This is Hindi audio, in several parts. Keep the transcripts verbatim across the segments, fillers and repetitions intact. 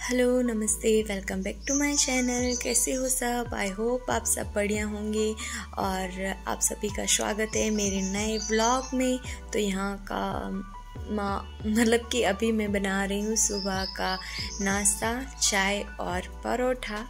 हेलो नमस्ते, welcome back to my channel. कैसे हो सब? आई होप आप सब बढ़िया होंगे और आप सभी का स्वागत है मेरे नए व्लॉग में। तो यहाँ का माँ मतलब कि अभी मैं बना रही हूँ सुबह का नाश्ता, चाय और परोठा।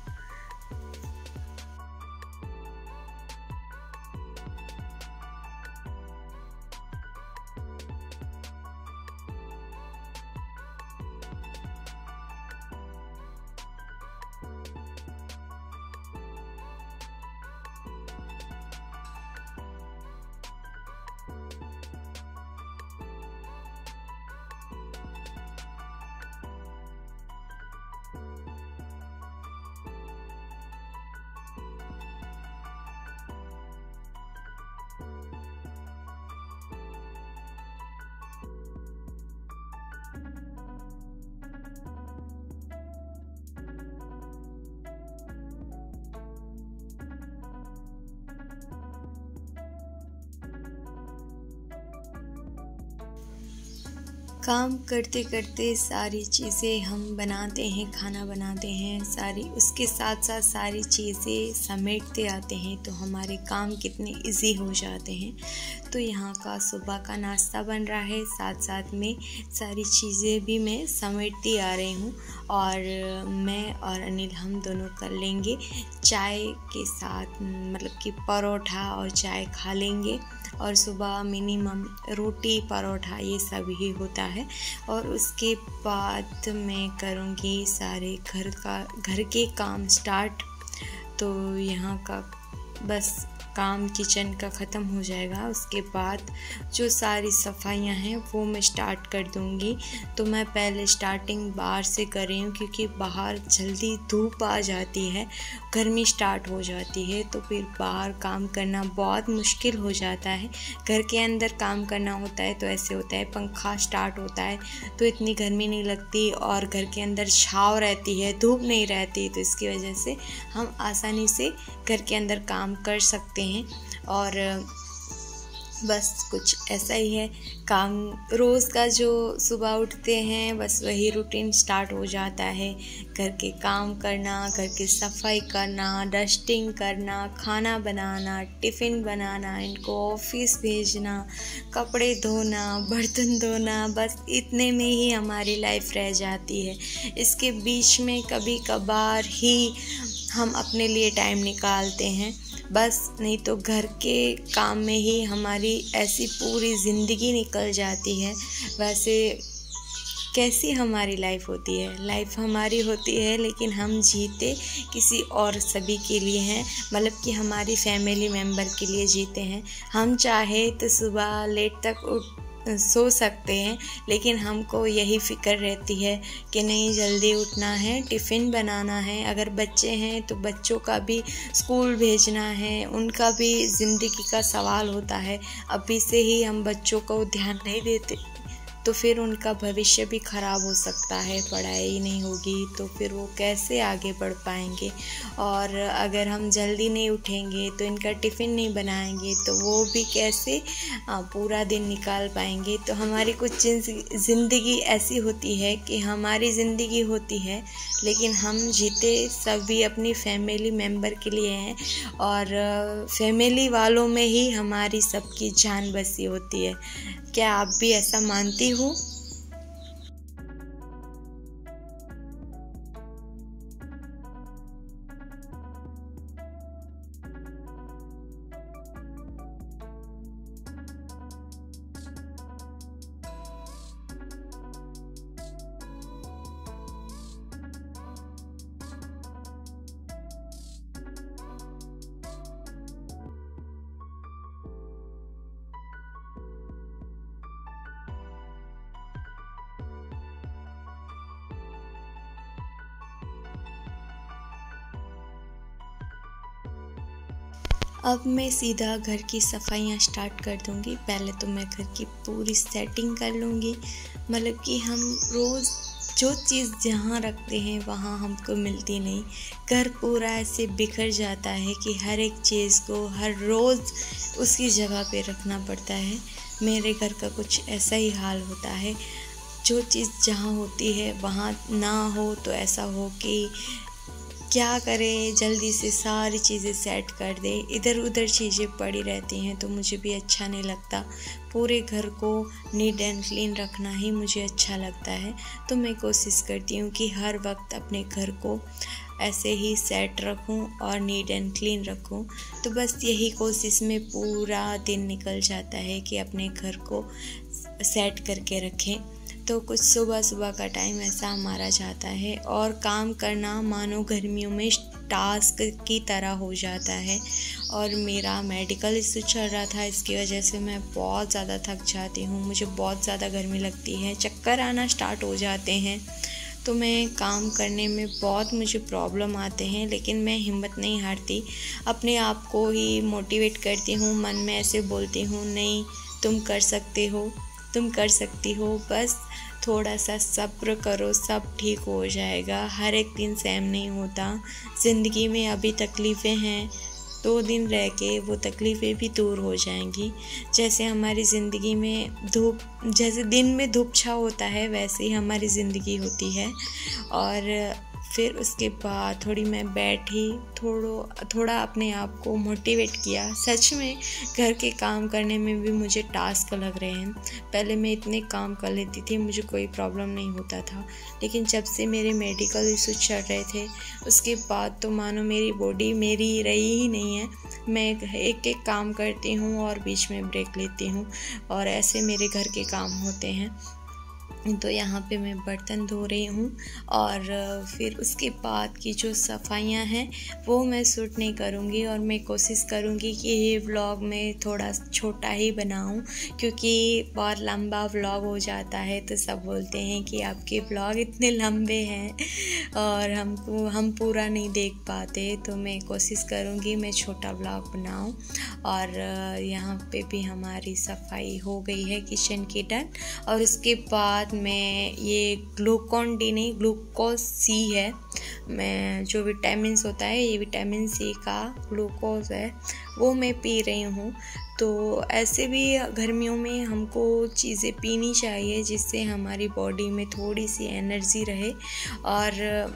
काम करते करते सारी चीज़ें हम बनाते हैं, खाना बनाते हैं, सारी उसके साथ साथ सारी चीज़ें समेटते आते हैं तो हमारे काम कितने इजी हो जाते हैं। तो यहाँ का सुबह का नाश्ता बन रहा है, साथ साथ में सारी चीज़ें भी मैं समेटती आ रही हूँ और मैं और अनिल हम दोनों कर लेंगे चाय के साथ, मतलब कि परोठा और चाय खा लेंगे। और सुबह मिनिमम रोटी परोठा ये सब ही होता है और उसके बाद मैं करूँगी सारे घर का घर के काम स्टार्ट। तो यहाँ का बस काम किचन का ख़त्म हो जाएगा, उसके बाद जो सारी सफाइयाँ हैं वो मैं स्टार्ट कर दूँगी। तो मैं पहले स्टार्टिंग बाहर से कर रही हूँ क्योंकि बाहर जल्दी धूप आ जाती है, गर्मी स्टार्ट हो जाती है, तो फिर बाहर काम करना बहुत मुश्किल हो जाता है। घर के अंदर काम करना होता है तो ऐसे होता है, पंखा स्टार्ट होता है तो इतनी गर्मी नहीं लगती और घर के अंदर छाँव रहती है, धूप नहीं रहती, तो इसकी वजह से हम आसानी से घर के अंदर काम कर सकते हैं। और बस कुछ ऐसा ही है, काम रोज़ का जो सुबह उठते हैं बस वही रूटीन स्टार्ट हो जाता है। घर के काम करना, घर की सफाई करना, डस्टिंग करना, खाना बनाना, टिफ़िन बनाना, इनको ऑफिस भेजना, कपड़े धोना, बर्तन धोना, बस इतने में ही हमारी लाइफ रह जाती है। इसके बीच में कभी कभार ही हम अपने लिए टाइम निकालते हैं बस, नहीं तो घर के काम में ही हमारी ऐसी पूरी ज़िंदगी निकल जाती है। वैसे कैसी हमारी लाइफ होती है? लाइफ हमारी होती है लेकिन हम जीते किसी और सभी के लिए हैं, मतलब कि हमारी फैमिली मेम्बर के लिए जीते हैं। हम चाहे तो सुबह लेट तक उठ सो सकते हैं लेकिन हमको यही फ़िक्र रहती है कि नहीं जल्दी उठना है, टिफ़िन बनाना है। अगर बच्चे हैं तो बच्चों का भी स्कूल भेजना है, उनका भी ज़िंदगी का सवाल होता है। अभी से ही हम बच्चों को ध्यान नहीं देते तो फिर उनका भविष्य भी ख़राब हो सकता है, पढ़ाई नहीं होगी तो फिर वो कैसे आगे बढ़ पाएंगे। और अगर हम जल्दी नहीं उठेंगे तो इनका टिफ़िन नहीं बनाएंगे तो वो भी कैसे पूरा दिन निकाल पाएंगे। तो हमारी कुछ ज़िंदगी ऐसी होती है कि हमारी ज़िंदगी होती है लेकिन हम जीते सभी अपनी फैमिली मेम्बर के लिए हैं और फैमिली वालों में ही हमारी सबकी जान बसी होती है। क्या आप भी ऐसा मानती हो? अब मैं सीधा घर की सफाइयाँ स्टार्ट कर दूँगी। पहले तो मैं घर की पूरी सेटिंग कर लूँगी, मतलब कि हम रोज़ जो चीज़ जहाँ रखते हैं वहाँ हमको मिलती नहीं। घर पूरा ऐसे बिखर जाता है कि हर एक चीज़ को हर रोज़ उसकी जगह पे रखना पड़ता है। मेरे घर का कुछ ऐसा ही हाल होता है। जो चीज़ जहाँ होती है वहाँ ना हो तो ऐसा हो कि क्या करें, जल्दी से सारी चीज़ें सेट कर दे। इधर उधर चीज़ें पड़ी रहती हैं तो मुझे भी अच्छा नहीं लगता। पूरे घर को नीट एंड क्लीन रखना ही मुझे अच्छा लगता है। तो मैं कोशिश करती हूँ कि हर वक्त अपने घर को ऐसे ही सेट रखूं और नीट एंड क्लीन रखूं। तो बस यही कोशिश में पूरा दिन निकल जाता है कि अपने घर को सेट करके रखें। तो कुछ सुबह सुबह का टाइम ऐसा हमारा जाता है और काम करना मानो गर्मियों में टास्क की तरह हो जाता है। और मेरा मेडिकल इशू चल रहा था, इसकी वजह से मैं बहुत ज़्यादा थक जाती हूँ। मुझे बहुत ज़्यादा गर्मी लगती है, चक्कर आना स्टार्ट हो जाते हैं। तो मैं काम करने में बहुत मुझे प्रॉब्लम आते हैं, लेकिन मैं हिम्मत नहीं हारती। अपने आप को ही मोटिवेट करती हूँ, मन में ऐसे बोलती हूँ, नहीं तुम कर सकते हो, तुम कर सकती हो, बस थोड़ा सा सब्र करो, सब ठीक हो जाएगा। हर एक दिन सेम नहीं होता। ज़िंदगी में अभी तकलीफ़ें हैं, दो दिन रह के वो तकलीफ़ें भी दूर हो जाएंगी। जैसे हमारी ज़िंदगी में धूप, जैसे दिन में धूप छाँव होता है, वैसे ही हमारी ज़िंदगी होती है। और फिर उसके बाद थोड़ी मैं बैठी, थोड़ा थोड़ा अपने आप को मोटिवेट किया। सच में घर के काम करने में भी मुझे टास्क लग रहे हैं। पहले मैं इतने काम कर लेती थी, मुझे कोई प्रॉब्लम नहीं होता था, लेकिन जब से मेरे मेडिकल इशू चल रहे थे उसके बाद तो मानो मेरी बॉडी मेरी रही ही नहीं है। मैं एक एक काम करती हूँ और बीच में ब्रेक लेती हूँ और ऐसे मेरे घर के काम होते हैं। तो यहाँ पे मैं बर्तन धो रही हूँ और फिर उसके बाद की जो सफाइयाँ हैं वो मैं शूट नहीं करूँगी और मैं कोशिश करूँगी कि ये व्लॉग मैं थोड़ा छोटा ही बनाऊँ, क्योंकि बहुत लंबा व्लॉग हो जाता है तो सब बोलते हैं कि आपके व्लॉग इतने लंबे हैं और हमको हम पूरा नहीं देख पाते। तो मैं कोशिश करूँगी मैं छोटा व्लॉग बनाऊँ। और यहाँ पे भी हमारी सफाई हो गई है किचन की डन। और उसके बाद मैं ये ग्लूकॉन डी नहीं, ग्लूकोज सी है, मैं जो विटामिन्स होता है, ये विटामिन सी का ग्लूकोज है, वो मैं पी रही हूँ। तो ऐसे भी गर्मियों में हमको चीज़ें पीनी चाहिए जिससे हमारी बॉडी में थोड़ी सी एनर्जी रहे। और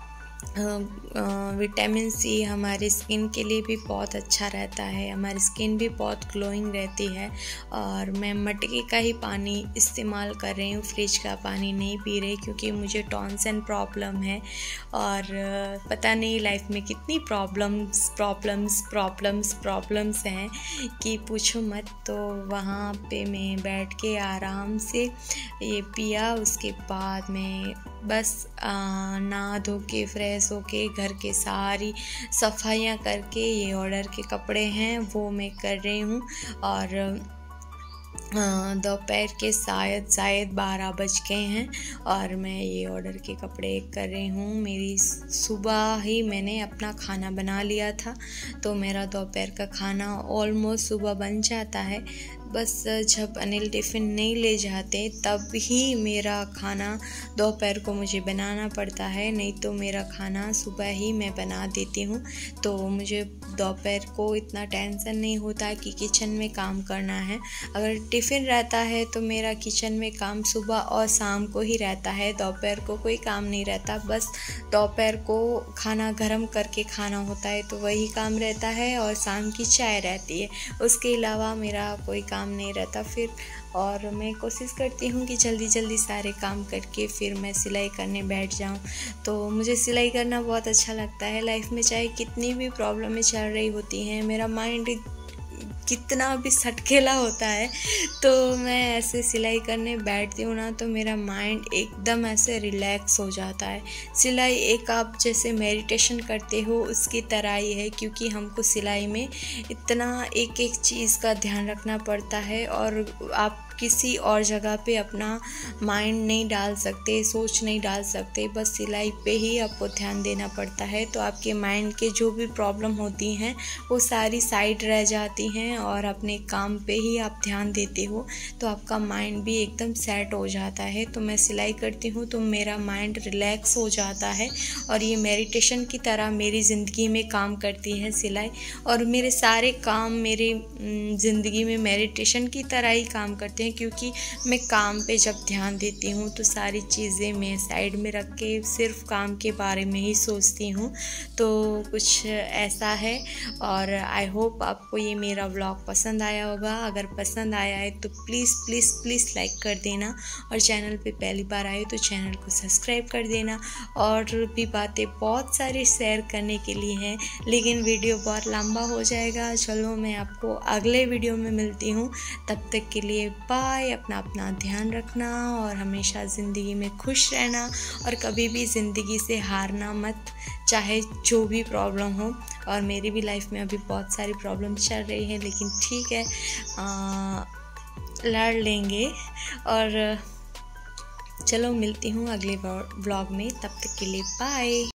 विटामिन सी हमारी स्किन के लिए भी बहुत अच्छा रहता है, हमारी स्किन भी बहुत ग्लोइंग रहती है। और मैं मटके का ही पानी इस्तेमाल कर रही हूँ, फ्रिज का पानी नहीं पी रही, क्योंकि मुझे टॉन्सिल प्रॉब्लम है। और पता नहीं लाइफ में कितनी प्रॉब्लम्स प्रॉब्लम्स प्रॉब्लम्स प्रॉब्लम्स हैं कि पूछो मत। तो वहाँ पे मैं बैठ के आराम से ये पिया। उसके बाद मैं बस नहा धो के फ्रेश होके घर के सारी सफाइयाँ करके, ये ऑर्डर के कपड़े हैं वो मैं कर रही हूँ। और दोपहर के शायद शायद बारह बज गए हैं और मैं ये ऑर्डर के कपड़े कर रही हूँ। मेरी सुबह ही मैंने अपना खाना बना लिया था, तो मेरा दोपहर का खाना ऑलमोस्ट सुबह बन जाता है। बस जब अनिल टिफ़िन नहीं ले जाते तब ही मेरा खाना दोपहर को मुझे बनाना पड़ता है, नहीं तो मेरा खाना सुबह ही मैं बना देती हूँ। तो मुझे दोपहर को इतना टेंशन नहीं होता कि किचन में काम करना है। अगर टिफ़िन रहता है तो मेरा किचन में काम सुबह और शाम को ही रहता है, दोपहर को कोई काम नहीं रहता। बस दोपहर को खाना गर्म करके खाना होता है तो वही काम रहता है, और शाम की चाय रहती है, उसके अलावा मेरा कोई काम नहीं रहता फिर। और मैं कोशिश करती हूँ कि जल्दी जल्दी सारे काम करके फिर मैं सिलाई करने बैठ जाऊँ। तो मुझे सिलाई करना बहुत अच्छा लगता है। लाइफ में चाहे कितनी भी प्रॉब्लमें चल रही होती हैं, मेरा माइंड कितना भी सटकेला होता है, तो मैं ऐसे सिलाई करने बैठती हूँ ना तो मेरा माइंड एकदम ऐसे रिलैक्स हो जाता है। सिलाई एक आप जैसे मेडिटेशन करते हो उसकी तरह ही है, क्योंकि हमको सिलाई में इतना एक एक चीज़ का ध्यान रखना पड़ता है और आप किसी और जगह पे अपना माइंड नहीं डाल सकते, सोच नहीं डाल सकते, बस सिलाई पे ही आपको ध्यान देना पड़ता है। तो आपके माइंड के जो भी प्रॉब्लम होती हैं वो सारी साइड रह जाती हैं और अपने काम पे ही आप ध्यान देते हो, तो आपका माइंड भी एकदम सेट हो जाता है। तो मैं सिलाई करती हूँ तो मेरा माइंड रिलैक्स हो जाता है और ये मेडिटेशन की तरह मेरी ज़िंदगी में काम करती है सिलाई। और मेरे सारे काम मेरे ज़िंदगी में मेडिटेशन की तरह ही काम करते हैं, हैं, क्योंकि मैं काम पे जब ध्यान देती हूँ तो सारी चीज़ें मैं साइड में रख के सिर्फ काम के बारे में ही सोचती हूँ। तो कुछ ऐसा है और आई होप आपको ये मेरा व्लॉग पसंद आया होगा। अगर पसंद आया है तो प्लीज़ प्लीज़ प्लीज़ लाइक कर देना और चैनल पे पहली बार आए तो चैनल को सब्सक्राइब कर देना। और भी बातें बहुत सारी शेयर करने के लिए हैं, लेकिन वीडियो बहुत लंबा हो जाएगा। चलो मैं आपको अगले वीडियो में मिलती हूँ, तब तक के लिए बाय। अपना अपना ध्यान रखना और हमेशा ज़िंदगी में खुश रहना और कभी भी ज़िंदगी से हारना मत, चाहे जो भी प्रॉब्लम हो। और मेरी भी लाइफ में अभी बहुत सारी प्रॉब्लम चल रही है, लेकिन ठीक है, आ, लड़ लेंगे। और चलो मिलती हूँ अगले व्लॉग में, तब तक के लिए बाय।